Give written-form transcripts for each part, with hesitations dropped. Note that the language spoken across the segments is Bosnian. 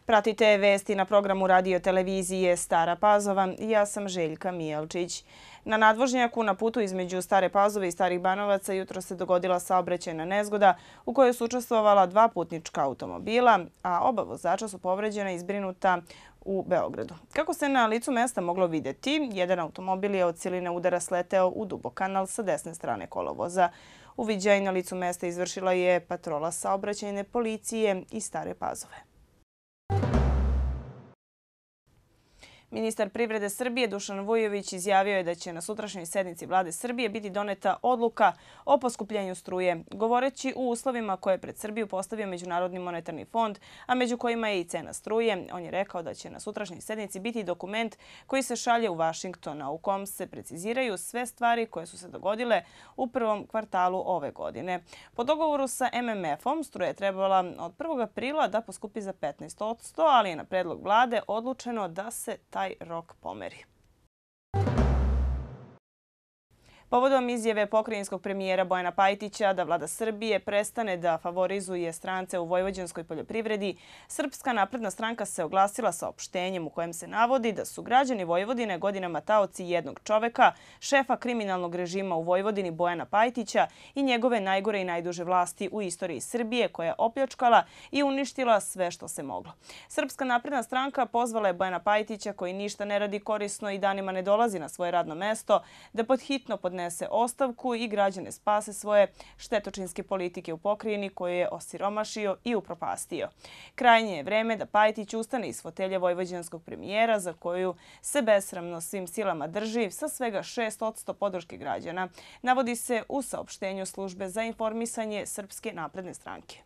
Pratite vesti na programu radio televizije Stara Pazova. Ja sam Željka Mijelčić. Na nadvožnjaku na putu između Stare Pazove i Starih Banovaca jutro se dogodila saobraćajna nezgoda u kojoj su učestvovala dva putnička automobila, a oba vozača su povređena i zbrinuta u Beogradu. Kako se na licu mesta moglo vidjeti, jedan automobil je od siline udara sleteo u dubokanal sa desne strane kolovoza. Uviđaj na licu mesta izvršila je patrola saobraćajne policije iz Stare Pazove. Ministar privrede Srbije Dušan Vujović izjavio je da će na sutrašnjoj sednici Vlade Srbije biti doneta odluka o poskupljenju struje. Govoreći u uslovima koje je pred Srbiju postavio Međunarodni monetarni fond, a među kojima je i cena struje, on je rekao da će na sutrašnjoj sednici biti dokument koji se šalje u Vašington, a u kom se preciziraju sve stvari koje su se dogodile u prvom kvartalu ove godine. Po dogovoru sa MMF-om struja je trebala od 1. aprila da poskupi za 15%, ali je na predlog Vlade odlučeno da se taj rok pomeri. Povodom izjave pokrajinskog premijera Bojana Pajtića da Vlada Srbije prestane da favorizuje strance u vojvođanskoj poljoprivredi, Srpska napredna stranka se oglasila saopštenjem u kojem se navodi da su građani Vojvodine godinama taoci jednog čoveka, šefa kriminalnog režima u Vojvodini Bojana Pajtića i njegove najgore i najduže vlasti u istoriji Srbije koja je opljačkala i uništila sve što se moglo. Srpska napredna stranka pozvala je Bojana Pajtića, koji ništa ne radi korisno i danima ne dolazi na svoje radno mesto, da podhitno podnese ostavku i građane spase svoje štetočinske politike u pokrajini koju je osiromašio i upropastio. Krajnje je vreme da Pajtić ustane iz fotelje vojvođanskog premijera za koju se besramno svim silama drži sa svega 6% podrške građana, navodi se u saopštenju Službe za informisanje Srpske napredne stranke.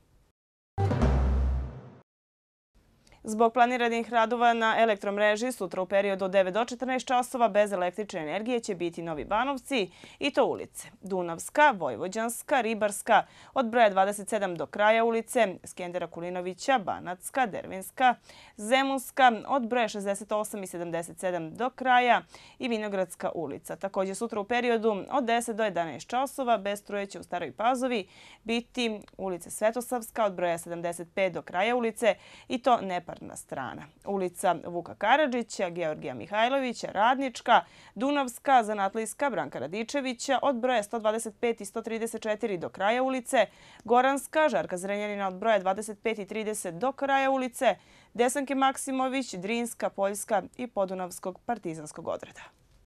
Zbog planiranih radova na elektromreži sutra u periodu od 9 do 14 časova bez električne energije će biti Novi Banovci i to ulice Dunavska, Vojvođanska, Ribarska od broja 27 do kraja ulice, Skendera Kulinovića, Banatska, Dervinska, Zemunska od broja 68 i 77 do kraja i Vinogradska ulica. Također sutra u periodu od 10 do 11 časova bez struje će u Staroj Pazovi biti ulica Svetosavska od broja 75 do kraja ulice i to neparna strana. Ulica Vuka Karadžića, Georgija Mihajlovića, Radnička, Dunavska, Zanatlijska, Branka Radičevića od broja 125 i 134 do kraja ulice, Goranska, Žarka Zrenjanina od broja 25 i 30 do kraja ulice, Desanke Maksimović, Drinska, Poljska i Podunavskog partizanskog odreda.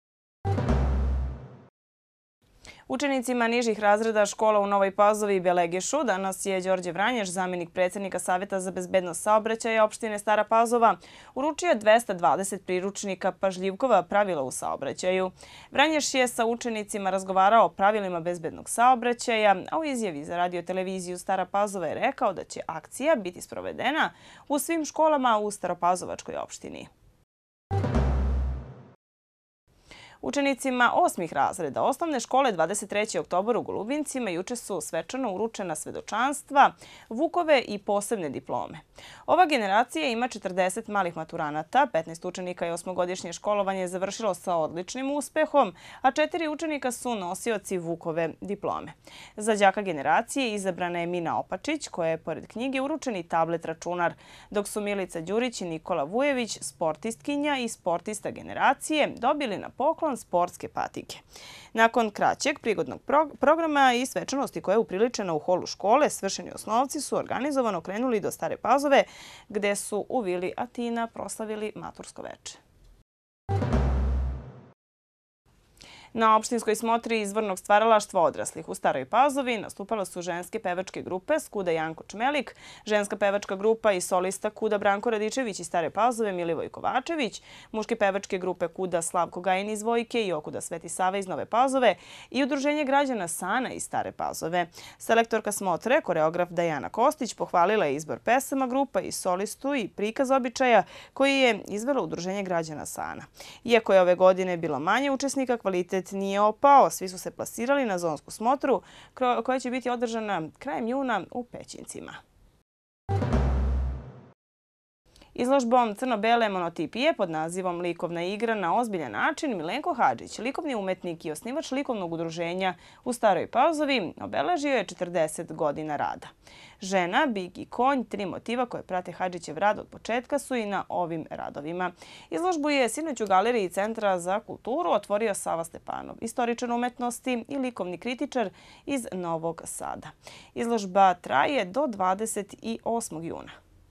Učenicima nižih razreda škola u Novoj Pazovi i Belegišu danas je Đorđe Vranješ, zamjenik predsjednika Saveta za bezbednost saobraćaja opštine Stara Pazova, uručio 220 priručnika pažljivkova pravila u saobraćaju. Vranješ je sa učenicima razgovarao o pravilima bezbednog saobraćaja, a u izjavi za radio televiziju Stara Pazova je rekao da će akcija biti sprovedena u svim školama u Staropazovačkoj opštini. Učenicima 8. razreda osnovne škole 23. oktobar u Golubincima juče su svečano uručena svedočanstva, vukove i posebne diplome. Ova generacija ima 40 malih maturanata, 15 učenika je osmogodišnje školovanje završilo sa odličnim uspehom, a 4 učenika su nosioci vukove diplome. Za đaka generacije izabrana je Mina Opačić, koja je pored knjige uručeni tablet računar, dok su Milica Đurić i Nikola Vujević, sportistkinja i sportista generacije, dobili na poklon sportske patike. Nakon kraćeg prigodnog programa i svečanosti koja je upriličena u holu škole, svršeni osnovci su organizovano krenuli do Stare Pazove, gde su u Vili Atina proslavili matursko veče. Na opštinskoj smotri izvornog stvaralaštva odraslih u Staroj Pazovi nastupale su ženske pevačke grupe Skuda Janko Čmelik, ženska pevačka grupa i solista Kuda Branko Radičević iz Stare Pazove Milivoj Kovačević, muške pevačke grupe Kuda Slavko Gajin iz Vojke i Okuda Sveti Sava iz Nove Pazove i Udruženje građana Sana iz Stare Pazove. Selektorka smotre, koreograf Dajana Kostić, pohvalila je izbor pesama grupa i solistu i prikaz običaja koji je izvelo Udruženje građana Sana. Iako je ove godine bilo manje učesnika, kvalitet nije opao, svi su se plasirali na zonsku smotru koja će biti održana krajem juna u Pećincima. Izložbom crno-bele monotipije pod nazivom Likovna igra na ozbiljan način Milenko Hadžić, likovni umetnik i osnivač likovnog udruženja u Staroj Pazovi, obeležio je 40 godina rada. Žena, bik i konj, 3 motiva koje prate Hadžićev rad od početka su i na ovim radovima. Izložbu je sinoć u Galeriji Centra za kulturu otvorio Sava Stepanov, istoričar umetnosti i likovni kritičar iz Novog Sada. Izložba traje do 28. juna.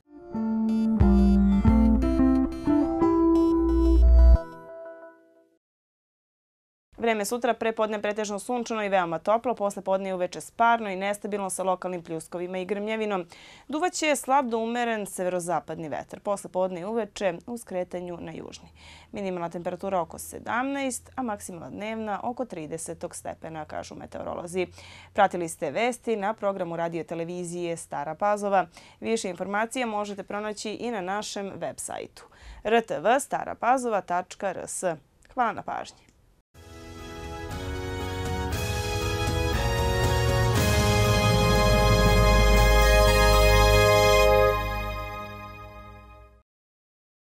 Vreme sutra prepodne pretežno sunčano i veoma toplo, posle podne i uveče sparno i nestabilno sa lokalnim pljuskovima i grmljavinom. Duvaće slab do umeren severozapadni vetar, posle podne i uveče u skretanju na južni. Minimalna temperatura oko 17, a maksimalna dnevna oko 30 stepena, kažu meteorolozi. Pratili ste vesti na programu radio televizije Stara Pazova. Više informacija možete pronaći i na našem web sajtu rtv.starapazova.rs. Hvala na pažnji.